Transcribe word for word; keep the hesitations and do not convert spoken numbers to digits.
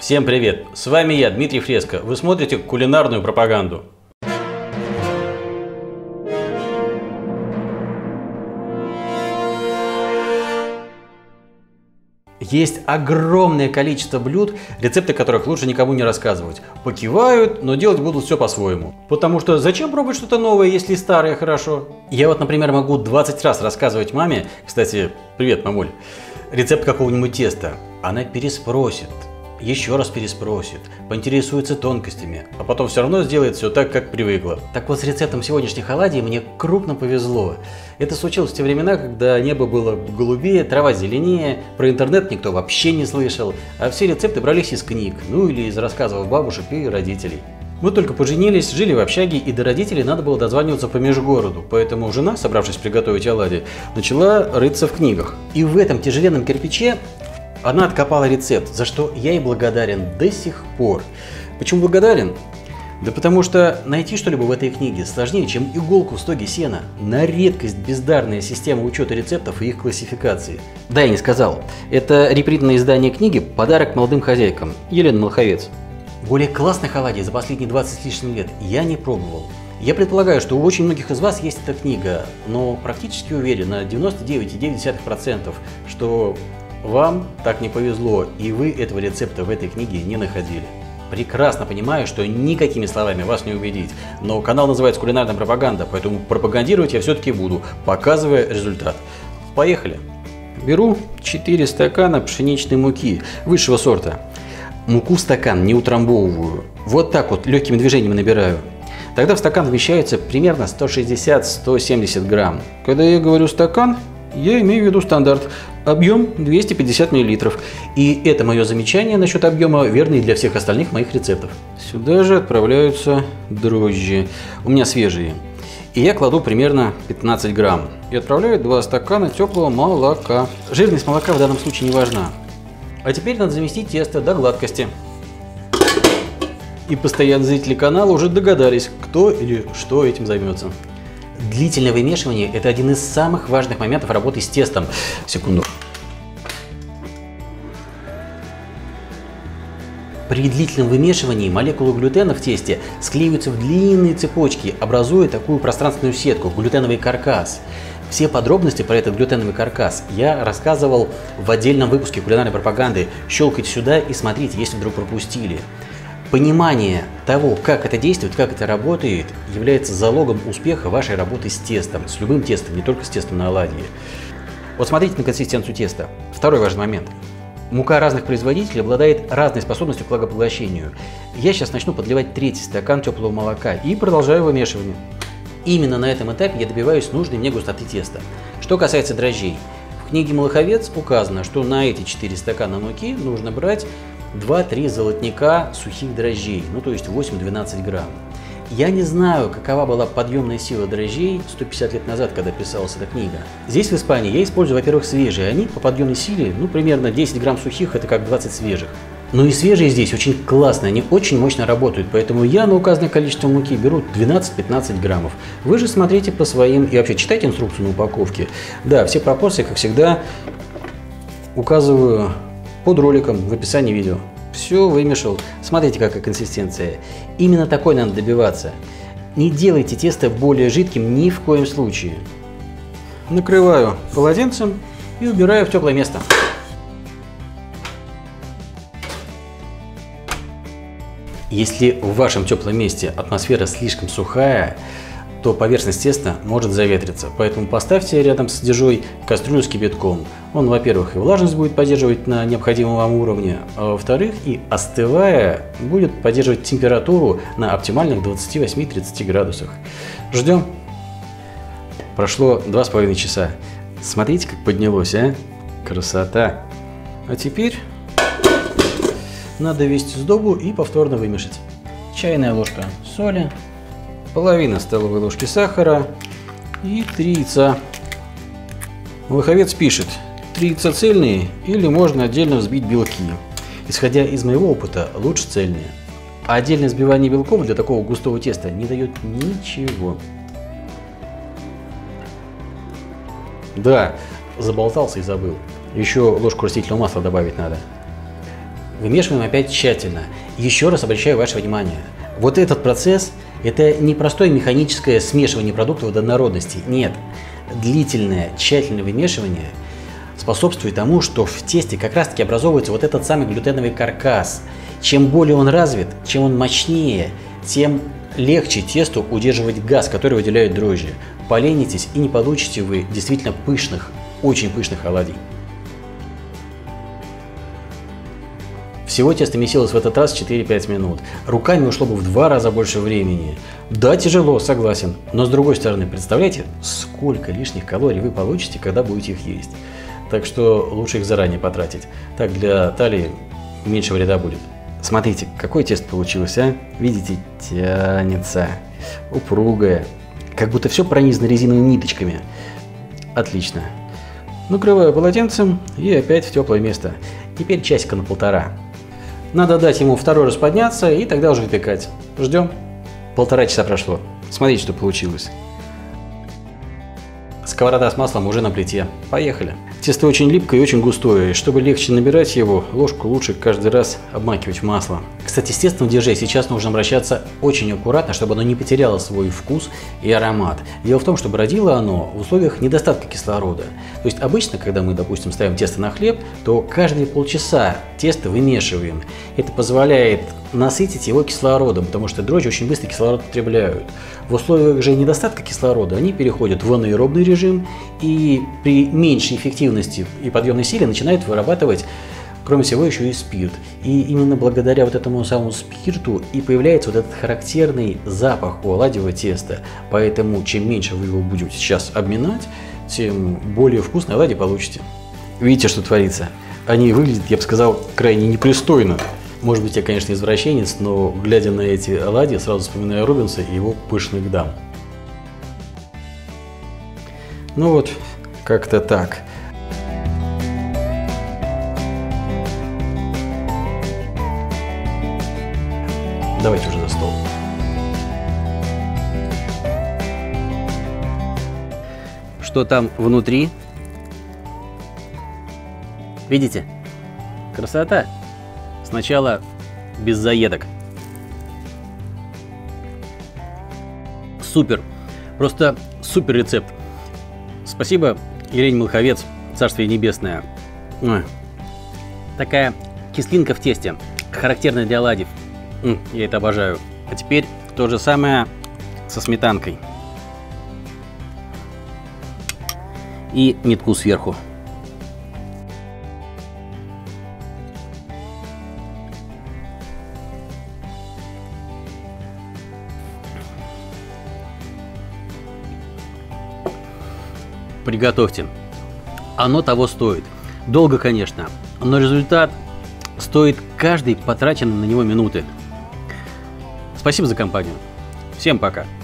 Всем привет! С вами я, Дмитрий Фреско. Вы смотрите кулинарную пропаганду. Есть огромное количество блюд, рецепты которых лучше никому не рассказывать. Покивают, но делать будут все по-своему. Потому что зачем пробовать что-то новое, если старое хорошо? Я вот, например, могу двадцать раз рассказывать маме, кстати, привет, мамуль, рецепт какого-нибудь теста. Она переспросит, еще раз переспросит, поинтересуется тонкостями, а потом все равно сделает все так, как привыкла. Так вот, с рецептом сегодняшних оладий мне крупно повезло. Это случилось в те времена, когда небо было голубее, трава зеленее, про интернет никто вообще не слышал, а все рецепты брались из книг, ну или из рассказов бабушек и родителей. Мы только поженились, жили в общаге, и до родителей надо было дозваниваться по межгороду, поэтому жена, собравшись приготовить оладьи, начала рыться в книгах. И в этом тяжеленном кирпиче она откопала рецепт, за что я ей благодарен до сих пор. Почему благодарен? Да потому что найти что-либо в этой книге сложнее, чем иголку в стоге сена. На редкость бездарная система учета рецептов и их классификации. Да, я не сказал. Это репринтное издание книги «Подарок молодым хозяйкам» Елены Малаховец. Более классных оладий за последние двадцать с лишним лет я не пробовал. Я предполагаю, что у очень многих из вас есть эта книга, но практически уверен на девяносто девять и девять десятых процента, что вам так не повезло, и вы этого рецепта в этой книге не находили. Прекрасно понимаю, что никакими словами вас не убедить, но канал называется «Кулинарная пропаганда», поэтому пропагандировать я все-таки буду, показывая результат. Поехали! Беру четыре стакана пшеничной муки высшего сорта. Муку в стакан не утрамбовываю, вот так вот легкими движениями набираю. Тогда в стакан вмещается примерно сто шестьдесят — сто семьдесят грамм. Когда я говорю стакан, я имею в виду стандарт. Объем двести пятьдесят миллилитров. И это мое замечание насчет объема верно и для всех остальных моих рецептов. Сюда же отправляются дрожжи. У меня свежие. И я кладу примерно пятнадцать грамм. И отправляю два стакана теплого молока. Жирность молока в данном случае не важна. А теперь надо замесить тесто до гладкости. И постоянные зрители канала уже догадались, кто или что этим займется. Длительное вымешивание – это один из самых важных моментов работы с тестом. Секунду. При длительном вымешивании молекулы глютена в тесте склеиваются в длинные цепочки, образуя такую пространственную сетку – глютеновый каркас. Все подробности про этот глютеновый каркас я рассказывал в отдельном выпуске кулинарной пропаганды. Щелкайте сюда и смотрите, если вдруг пропустили. Понимание того, как это действует, как это работает, является залогом успеха вашей работы с тестом, с любым тестом, не только с тестом на оладьи. Вот смотрите на консистенцию теста. Второй важный момент. Мука разных производителей обладает разной способностью к влагопоглощению. Я сейчас начну подливать третий стакан теплого молока и продолжаю вымешивание. Именно на этом этапе я добиваюсь нужной мне густоты теста. Что касается дрожжей. В книге Малаховец указано, что на эти четыре стакана муки нужно брать два-три золотника сухих дрожжей, ну то есть восемь-двенадцать грамм. Я не знаю, какова была подъемная сила дрожжей сто пятьдесят лет назад, когда писалась эта книга. Здесь, в Испании, я использую, во-первых, свежие. Они по подъемной силе, ну, примерно десять грамм сухих, это как двадцать свежих. Но и свежие здесь очень классные, они очень мощно работают, поэтому я на указанное количество муки беру двенадцать-пятнадцать граммов. Вы же смотрите по своим и вообще читайте инструкцию на упаковке. Да, все пропорции, как всегда, указываю под роликом в описании видео. Все вымешал. Смотрите, какая консистенция. Именно такой надо добиваться. Не делайте тесто более жидким ни в коем случае. Накрываю полотенцем и убираю в теплое место. Если в вашем теплом месте атмосфера слишком сухая, то поверхность теста может заветриться. Поэтому поставьте рядом с содержой кастрюлю с кипятком. Он, во-первых, и влажность будет поддерживать на необходимом вам уровне, а во-вторых, и остывая, будет поддерживать температуру на оптимальных двадцати восьми — тридцати градусах. Ждем. Прошло два с половиной часа. Смотрите, как поднялось, а? Красота! А теперь надо ввести сдобу и повторно вымешать. Чайная ложка соли, половина столовой ложки сахара и три яйца. Малаховец пишет: три яйца цельные или можно отдельно взбить белки. Исходя из моего опыта, лучше цельные. А отдельное взбивание белков для такого густого теста не дает ничего. Да, заболтался и забыл. Еще ложку растительного масла добавить надо. Вымешиваем опять тщательно. Еще раз обращаю ваше внимание. Вот этот процесс – это не простое механическое смешивание продуктов до однородности. Нет. Длительное, тщательное вымешивание способствует тому, что в тесте как раз-таки образовывается вот этот самый глютеновый каркас. Чем более он развит, чем он мощнее, тем легче тесту удерживать газ, который выделяют дрожжи. Поленитесь и не получите вы действительно пышных, очень пышных оладий. Всего тесто месилось в этот раз четыре-пять минут. Руками ушло бы в два раза больше времени. Да, тяжело, согласен. Но с другой стороны, представляете, сколько лишних калорий вы получите, когда будете их есть. Так что лучше их заранее потратить. Так для талии меньше вреда будет. Смотрите, какое тесто получилось, а? Видите, тянется, упругое. Как будто все пронизано резиновыми ниточками. Отлично. Накрываю полотенцем и опять в теплое место. Теперь часика на полтора. Надо дать ему второй раз подняться и тогда уже выпекать. Ждем. Полтора часа прошло. Смотрите, что получилось. Сковорода с маслом уже на плите. Поехали. Тесто очень липкое и очень густое. Чтобы легче набирать его, ложку лучше каждый раз обмакивать в масло. Кстати, с тестом в дирже сейчас нужно обращаться очень аккуратно, чтобы оно не потеряло свой вкус и аромат. Дело в том, что бродило оно в условиях недостатка кислорода. То есть обычно, когда мы, допустим, ставим тесто на хлеб, то каждые полчаса тесто вымешиваем. Это позволяет насытить его кислородом, потому что дрожжи очень быстро кислород потребляют. В условиях же недостатка кислорода они переходят в анаэробный режим и при меньшей эффективности и подъемной силе начинают вырабатывать, кроме всего, еще и спирт. И именно благодаря вот этому самому спирту и появляется вот этот характерный запах у оладьевого теста. Поэтому чем меньше вы его будете сейчас обминать, тем более вкусные оладьи получите. Видите, что творится? Они выглядят, я бы сказал, крайне непристойно. Может быть, я, конечно, извращенец, но, глядя на эти оладьи, сразу вспоминаю Рубенса и его пышных дам. Ну вот, как-то так. Давайте уже за стол. Что там внутри? Видите? Красота! Сначала без заедок. Супер. Просто супер рецепт. Спасибо, Елене Молховец, царствие небесное. Ой. Такая кислинка в тесте, характерная для оладьев. М, я это обожаю. А теперь то же самое со сметанкой. И метку сверху. Приготовьте. Оно того стоит. Долго, конечно, но результат стоит каждой потраченной на него минуты. Спасибо за компанию. Всем пока.